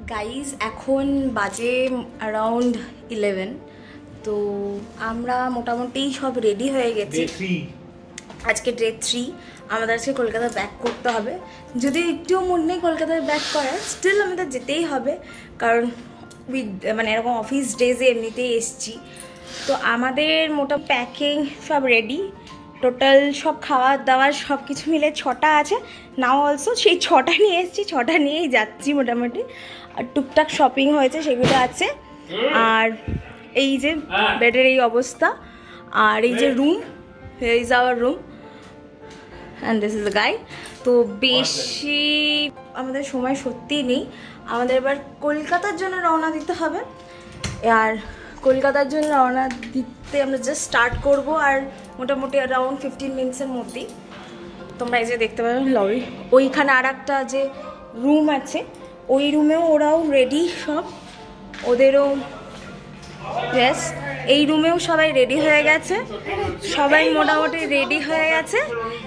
Guys এখন বাজে around 11। তো আমরা মোটামুটি সব রেডি হয়ে গেছি। আজকে ডে 3, আমাদের আজকে কলকাতা ব্যাক করতে হবে। যদি একটুও মন নেই কলকাতায় ব্যাক করার, স্টিল আমাদের যেতেই হবে, কারণ মানে এরকম অফিস ডেজে এমনিতেই এসছি। তো আমাদের মোটা প্যাকিং সব রেডি, টোটাল সব খাওয়ার দাওয়ার সব কিছু মিলে 6টা আছে। নাও অলসো সেই 6টা নিয়ে এসেছি, 6টা নিয়েই যাচ্ছি মোটামুটি। আর টুকটাক শপিং হয়েছে সেগুলো আছে। আর এই যে বেডের এই অবস্থা, আর এই যে room, here is our room and this is the guy. তো বেশি আমাদের সময় সত্যিই নেই, আমাদের এবার কলকাতার জন্য রওনা দিতে হবে। আর কলকাতার জন্য রওনা দিতে আমরা জাস্ট স্টার্ট করবো, আর মোটামুটি অ্যারাউন্ড 15 মিনিটসের মধ্যেই তোমরা এই যে দেখতে পাবে লবি। ওইখানে আর একটা যে রুম আছে, ওই রুমেও ওরাও রেডি সব, ওদেরও ড্রেস। এই রুমেও সবাই রেডি হয়ে গেছে, সবাই মোটামুটি রেডি হয়ে গেছে।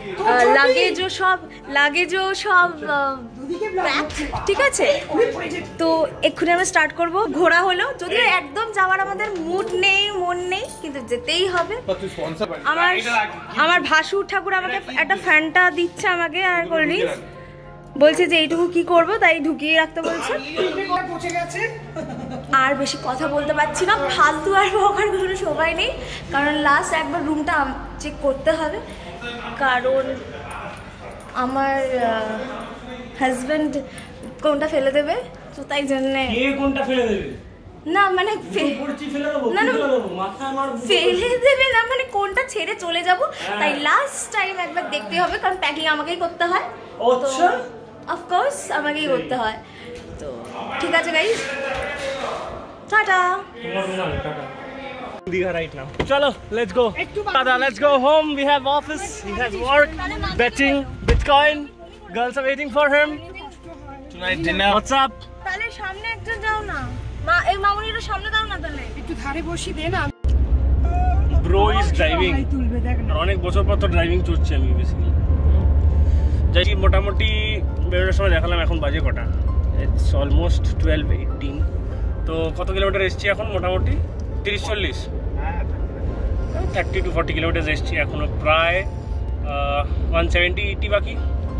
লাগেজও সব ঠিক আছে। তো এক্ষুনি আমরা স্টার্ট করব। ঘোরা হলো, যদিও একদম যাওয়ার আমাদের মুড নেই, মন নেই, কিন্তু যেতেই হবে। আমার ভাসুর ঠাকুর আমাকে একটা ফ্যানটা দিচ্ছে আমাকে, আর কোল্ড ড্রিঙ্কস বলছে যে এইটুকু কি করব, তাই ঢুকিয়ে রাখতে বলছে। আর বেশি কথা বলতে পারছি না, ফালতু আর বকার কোনো সময় নেই, কারণ লাস্ট একবার রুমটা চেক করতে হবে, কারণ আমার হাজব্যান্ড কোনটা ফেলে দেবে, তো তাই জন্যে। কোনটা ফেলে দেবে না, মানে ফেলে দেবে না, মানে কোনটা ছেড়ে চলে যাব, তাই লাস্ট টাইম একবার দেখতে হবে, কারণ প্যাকিং আমাকেই করতে হয়, অফকোর্স আমাকেই করতে হয়। তো ঠিক আছে guys, tata. Digha right now. Chalo, let's go. Tada, let's go home. We have office, he has work, betting, Bitcoin. Girls are waiting for him. Tonight dinner. What's up? তাহলে সামনে একটু যাও না, এই মামুনিটা সামনে দাও না, তাহলে একটু ধারে বসি দে না। Bro is driving. অনেক বছর পর তো ড্রাইভিং করছি আমি বেসিক্যালি। যাই মোটামুটি বেরোনোর সময় দেখালাম, এখন বাজে কটা, ইটস অলমোস্ট 12:18। তো কত কিলোমিটার এসছি এখন? মোটামুটি 30-40, 30 to 40 কিলোমিটার এসছি। এখনও প্রায় 170-80 বাকি।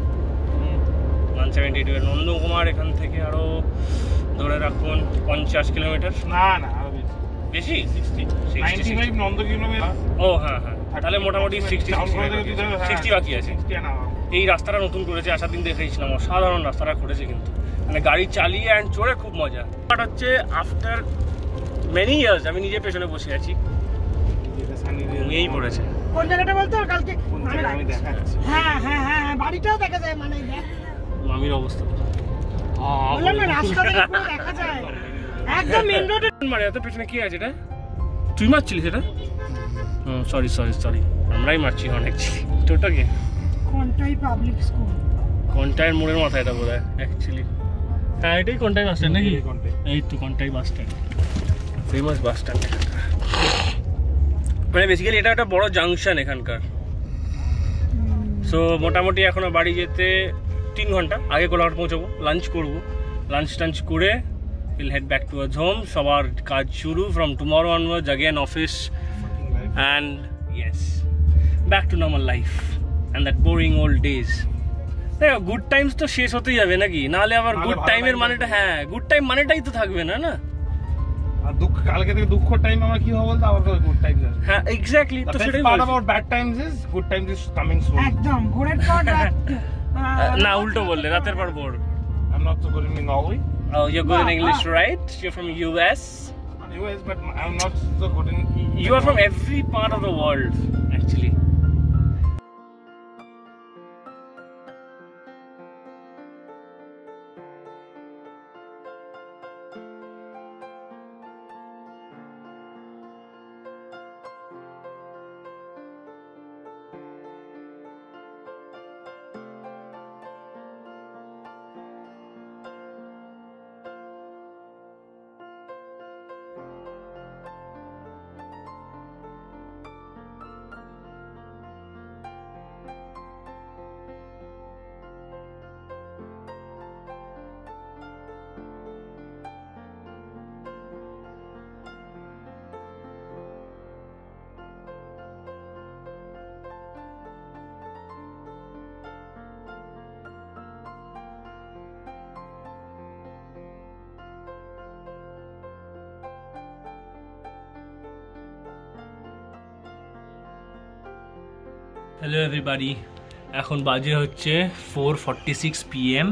170 নন্দকুমার এখান থেকে আরও ধরে রাখুন 50 কিলোমিটার। না না, আরও বেশি, 65 নন্দকিলোমিটার। ও হ্যাঁ হ্যাঁ, তাহলে মোটামুটি 60 বাকি আছে। এই রাস্তাটা নতুন করেছে, আসার দিন দেখেছিলাম, অসাধারণ রাস্তাটা করেছে, কিন্তু মানে গাড়ি চালিয়ে অ্যান্ড চড়ে খুব মজা। বাট হচ্ছে আফটার মেনি ইয়ার্স আমি নিজে পেছনে বসে আছি, ঘুমিয়েই পড়েছে। কোন জায়গাটা বলতো কালকে আমি দেখাচ্ছি। হ্যাঁ হ্যাঁ হ্যাঁ, বাড়িটাও দেখা যায়, মানে মামির অবস্থা বললাম না, রাস্তা থেকে পুরো দেখা যায় একদম মেইন রোডে। মানে এত পেছনে কি আছে? এটা তুই মারছিলিস? এটা সরি সরি সরি, আমরাই মারছি অনেকচুয়ালি। টোটাকে কোনটাই পাবলিক স্কুল, কোনটাই মোড়ের মাথায় এটা বোধহয় অ্যাকচুয়ালি। হ্যাঁ এটাই কোনটাই বাস স্ট্যান্ড নাকি? এই তো কোনটাই bus stand, famous bus stand এখানকার। মানে বেসিক্যালি এটা একটা বড় জাংশন এখানকার। সো মোটামুটি এখনো বাড়ি যেতে 3 ঘন্টা। আগে কোলাঘাট পৌঁছাবো, লাঞ্চ করবো, লাঞ্চ টাঞ্চ করে will head back towards home. সবার কাজ শুরু from tomorrow onwards, again office and yes back to normal life and that boring old days. দেখো গুড টাইমস তো শেষ হতেই যাবে নাকি, নাহলে আবার গুড টাইমের মানেটা, হ্যাঁ গুড টাইম মানেটাই তো থাকবে না, না? আর দুঃখ, কালকে থেকে দুঃখ টাইম আমার কি হবে বলতে, আবার গুড টাইম আসবে। হ্যাঁ এক্স্যাক্টলি, তো সেটাই বলছি। about bad times is good times is coming soon. একদম ভোরের পর না, উল্টো বললে, রাতের পর ভোর। I'm not so good in Norway. Oh, you're good in English, right? You're from US. US, but I'm not so good in. You are from every part of the world, actually. Hello everybody, এখন বাজে হচ্ছে 4:46 PM।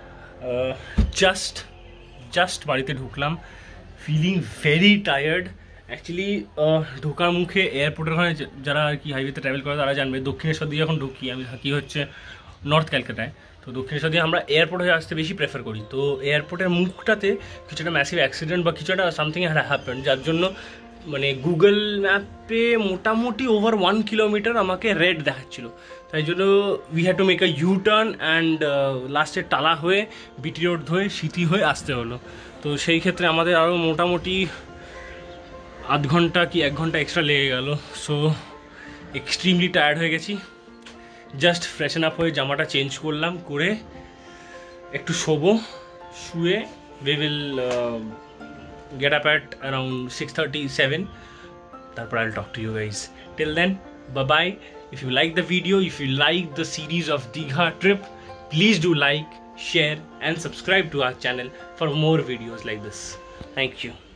Just বাড়িতে ঢুকলাম, feeling very tired actually. ঢোকার মুখে এয়ারপোর্টের ওখানে যারা আর কি হাইওয়েতে ট্রাভেল করে তারা জানবে, দক্ষিণেশ্বর দিয়ে এখন ঢুকি, আমি থাকি হচ্ছে নর্থ ক্যালকাটায়। তো দক্ষিণেশ্বর দিয়ে আমরা এয়ারপোর্ট হয়ে আসতে বেশি প্রেফার করি। তো এয়ারপোর্টের মুখটাতে কিছু একটা ম্যাসিভ অ্যাক্সিডেন্ট বা কিছু একটা সামথিং হ্যাপেন, যার জন্য মানে গুগল ম্যাপে মোটামুটি ওভার 1 কিলোমিটার আমাকে রেড দেখাচ্ছিল। তাই জন্য we had to make a U turn and লাস্টে টালা হয়ে বিটি রোড হয়ে সিটি হয়ে আসতে হলো। তো সেই ক্ষেত্রে আমাদের আরও মোটামুটি আধ ঘন্টা কি 1 ঘন্টা এক্সট্রা লেগে গেল। সো এক্সট্রিমলি টায়ার্ড হয়ে গেছি। জাস্ট ফ্রেশন আপ হয়ে জামাটা চেঞ্জ করলাম, করে একটু শোবো, শুয়ে we will get up at around 6:37. তারপর I'll talk to you guys. Till then, bye bye. If you like the video, if you like the series of Digha trip, please do like, share and subscribe to our channel for more videos like this. Thank you.